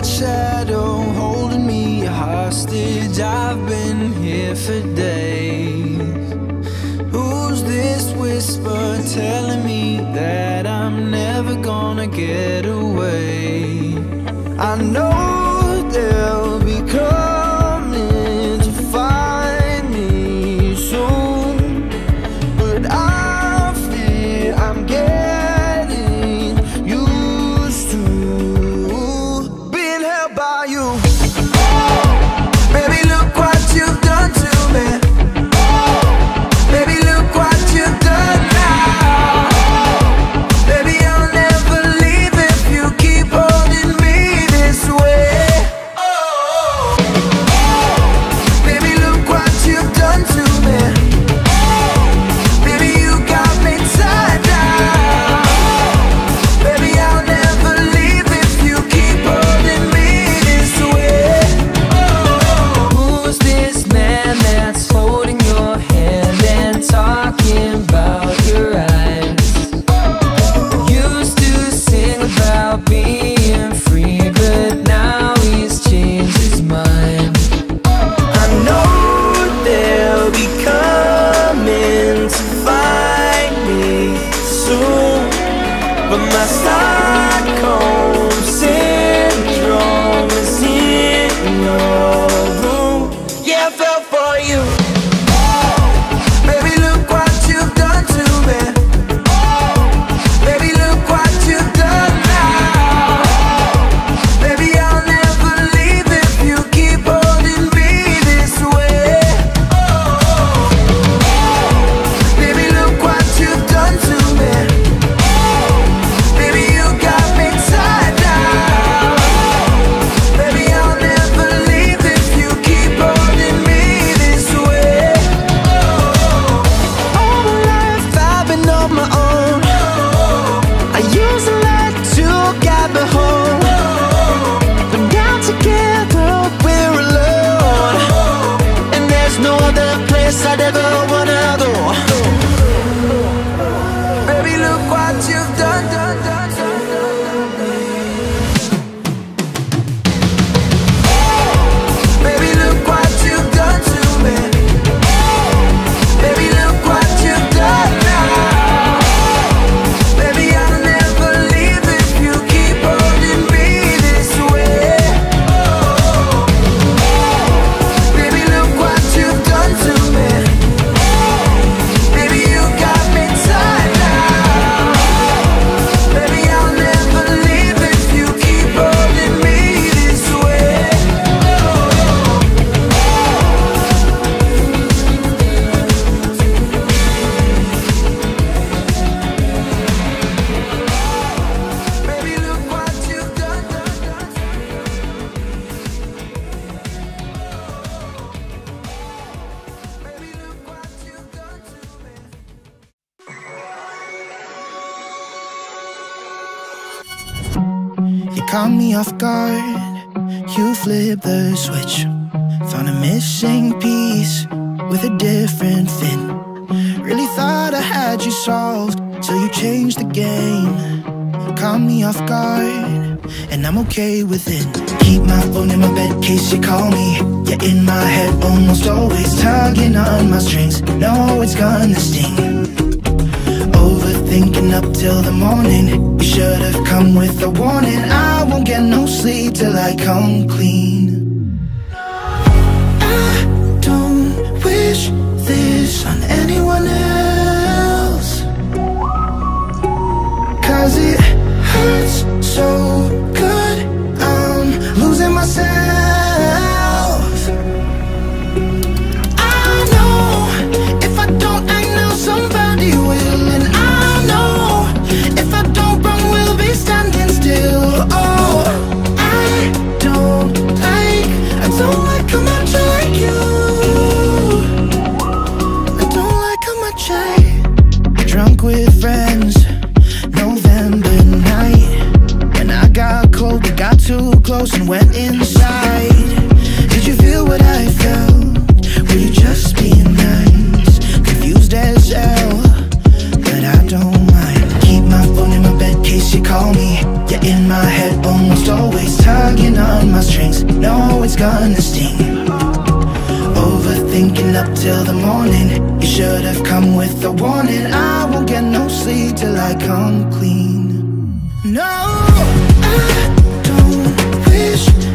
that shadow holding me hostage? I've been here for days. Who's this whisper telling me that I'm never gonna get away? I know they'll be coming to find me soon, but I fear I'm getting used to being held by you. Baby, look what you've done to me. Baby, look what you've done now. Baby, I'll never leave if you keep holding me this way. Oh, baby, look what you've done to me. Baby, you got me tied down. Baby, I'll never leave if you keep holding me this way. Oh, who's this man that's holding your hand and talking about your eyes? Used to sing about being free, but now he's changed his mind. I know they'll be coming to find me soon, but my Stockholm syndrome is in your room. Yeah, I fell for you. Baby, look what you've done to me. Baby, look what you've done now. Baby, I'll never leave if you keep holding me this way. Oh, baby, look what you've done to me. Baby, you got me tied down. Baby, I'll never leave if you keep holding me this way. All my life I've been on my own. I used to let you guide me home, but now together we're alone, and there's no other place I'd ever wanna go. Baby, look what you've done, done, done, done, done. Baby, look what you've done to me. Baby, look what you've done now. Baby, I'll never leave if you keep holding me this way. Oh, baby, look what you've done to me. Baby, you got me tied down. Baby, I'll never leave if you keep holding me this way. Baby, look what you've done, done, done. Baby, look what you've done to me. You caught me off guard, you flipped the switch. Found a missing piece with a different fit. Really thought I had you solved, till you changed the game. Caught me off guard, and I'm okay with it. Keep my phone in my bed, case you call me. You're in my head, almost always tugging on my strings. Know it's gonna sting. Overthinking up till the morning. You should have come with a warning. I won't get no sleep till I come clean. I don't wish this on anyone else, 'cause it hurts so good, I'm losing myself. I know if I don't act now, somebody will. And I know if I don't run, we'll be standing still. Oh, I don't like how much I like you. I don't like how much drunk with friends, November night. When I got cold, we got too close and went inside. Did you feel what I felt? Were you just being nice? Confused as hell, but I don't mind. Keep my phone in my bed, case you call me. You're in my head, almost always. tugging on my strings. No, it's gonna sting. Overthinking up till the morning. You should have come with a warning. I won't get no sleep till I come clean. No, I don't wish